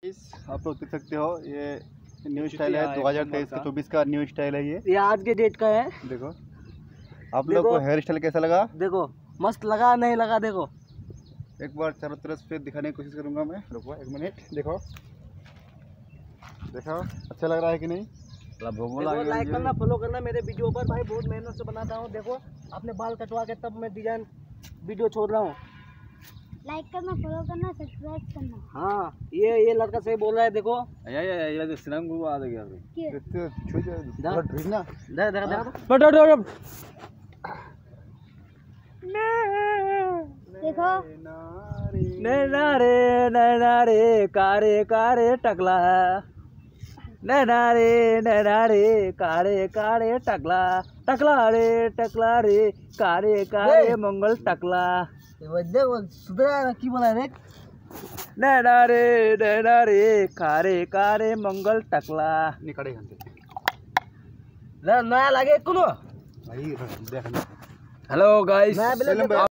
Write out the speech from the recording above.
आप लोग देख सकते हो ये न्यू स्टाइल है 2023 का 24 का न्यू स्टाइल है ये आज के डेट का है। देखो आप लोग को हेयर स्टाइल कैसा लगा? देखो मस्त लगा नहीं लगा? देखो एक बार चारों तरफ से दिखाने की कोशिश करूंगा मैं। रुको एक मिनट। देखो देखो अच्छा लग रहा है कि नहीं? लाइक करना, फॉलो करना मेरे वीडियो पर भाई, बहुत मेहनत से बनाता हूँ। देखो अपने बाल कटवा के तब मैं डिजाइन वीडियो छोड़ रहा हूँ। लाइक करना, फॉलो करना, सब्सक्राइब करना। हाँ ये लड़का सही बोल रहा है। देखो देखो नैना रे कारे कारे टकला है, नैना रे कारे कारे टकला, टकला रे कारे कारे मंगल टकला। सुधरा की बोला रे? नैना रे कारे कारे मंगल टकला। निकले घंटे नया लगे कोनो। भाई देखना। Hello guys.